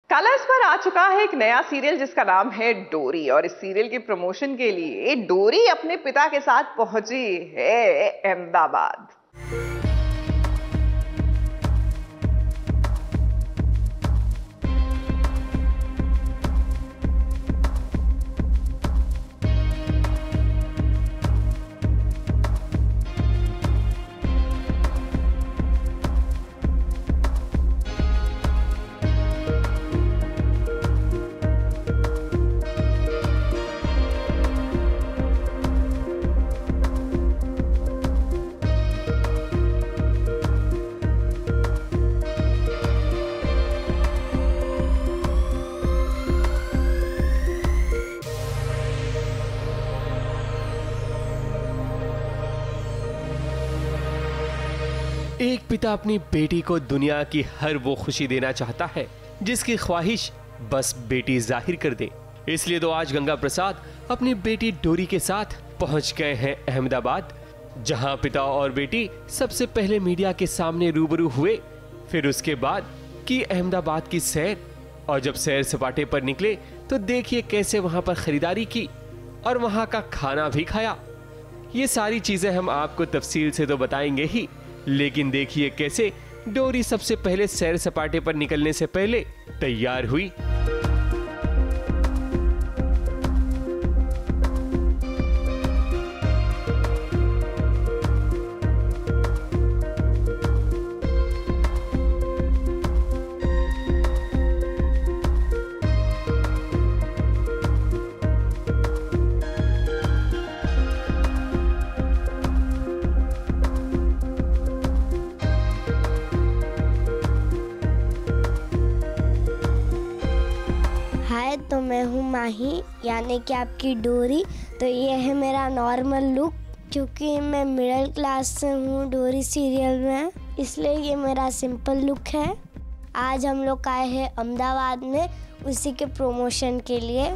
Colours पर आ चुका है एक नया सीरियल जिसका नाम है डोरी। और इस सीरियल के प्रमोशन के लिए डोरी अपने पिता के साथ पहुंची है अहमदाबाद। एक पिता अपनी बेटी को दुनिया की हर वो खुशी देना चाहता है जिसकी ख्वाहिश बस बेटी जाहिर कर दे। इसलिए तो आज गंगा प्रसाद अपनी बेटी डोरी के साथ पहुंच गए हैं अहमदाबाद, जहां पिता और बेटी सबसे पहले मीडिया के सामने रूबरू हुए। फिर उसके बाद की अहमदाबाद की सैर, और जब सैर सपाटे पर निकले तो देखिए कैसे वहां पर खरीदारी की और वहां का खाना भी खाया। ये सारी चीजें हम आपको तफसील से तो बताएंगे ही, लेकिन देखिए कैसे डोरी सबसे पहले सैर सपाटे पर निकलने से पहले तैयार हुई। हाय, तो मैं हूँ माही यानी कि आपकी डोरी। तो ये है मेरा नॉर्मल लुक, क्योंकि मैं मिडिल क्लास से हूँ डोरी सीरियल में, इसलिए ये मेरा सिंपल लुक है। आज हम लोग आए हैं अहमदाबाद में उसी के प्रमोशन के लिए।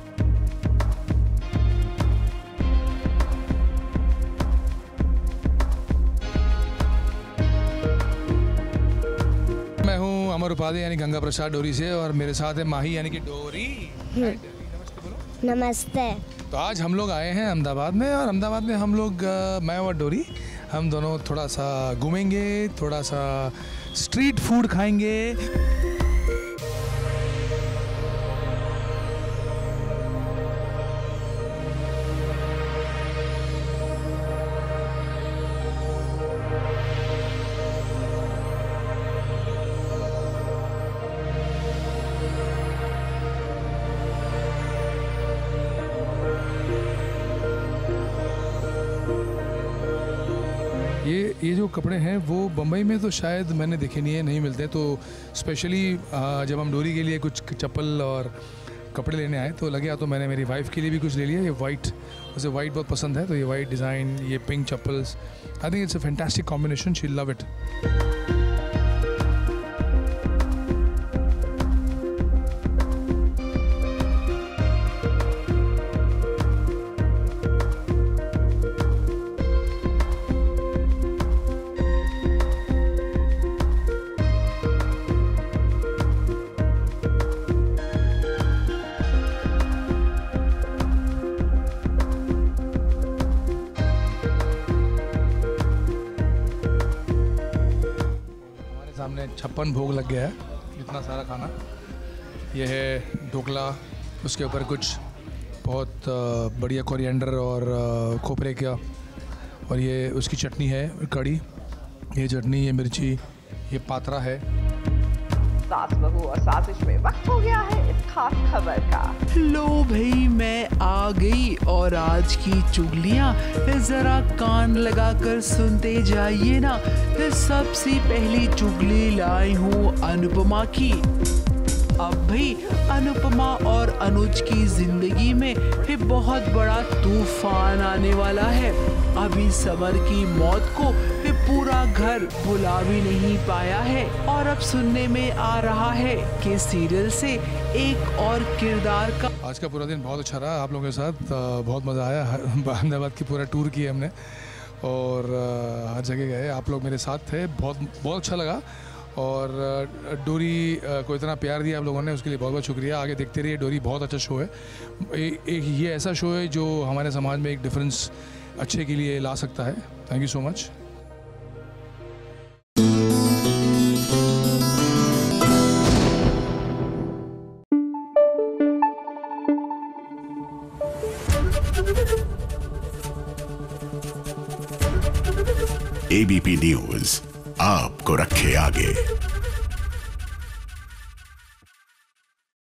मैं हूँ अमर उपाध्याय यानी गंगा प्रसाद डोरी से, और मेरे साथ है माही यानी कि डोरी। नमस्ते। तो आज हम लोग आए हैं अहमदाबाद में, और अहमदाबाद में हम लोग मैं और डोरी हम दोनों थोड़ा सा घूमेंगे, थोड़ा सा स्ट्रीट फूड खाएंगे। ये जो कपड़े हैं वो बम्बई में तो शायद मैंने देखे नहीं मिलते। तो स्पेशली जब हम डोरी के लिए कुछ चप्पल और कपड़े लेने आए तो लगे, तो मैंने मेरी वाइफ के लिए भी कुछ ले लिया। ये वाइट, उसे वाइट बहुत पसंद है, तो ये वाइट डिज़ाइन, ये pink chappals, I think it's a fantastic combination, she love it. सामने 56 भोग लग गया है, इतना सारा खाना। यह है ढोकला, उसके ऊपर कुछ बहुत बढ़िया कोरिएंडर और खोपरे का, और ये उसकी चटनी है कड़ी, ये चटनी, ये मिर्ची, ये पात्रा है। सास बहू और साजिश में वक्त हो गया है इस खास खबर का। लो भाई, मैं आ गई और आज की चुगलियाँ जरा कान लगाकर सुनते जाइए ना। सबसे पहली चुगली लाई हूँ अनुपमा की। अब भाई अनुपमा और अनुज की जिंदगी में बहुत बड़ा तूफान आने वाला है। अभी समर की मौत को पूरा घर भुला भी नहीं पाया है, और अब सुनने में आ रहा है कि सीरियल से एक और किरदार का। आज का पूरा दिन बहुत अच्छा रहा आप लोगों के साथ, बहुत मज़ा आया। अहमदाबाद की पूरा टूर किया हमने, और हर जगह गए, आप लोग मेरे साथ थे, बहुत बहुत अच्छा लगा। और डोरी को इतना प्यार दिया आप लोगों ने, उसके लिए बहुत बहुत शुक्रिया। आगे देखते रहिए, डोरी बहुत अच्छा शो है। एक ये ऐसा शो है जो हमारे समाज में एक डिफरेंस अच्छे के लिए ला सकता है। Thank you so much. ABP news आपको रखे आगे।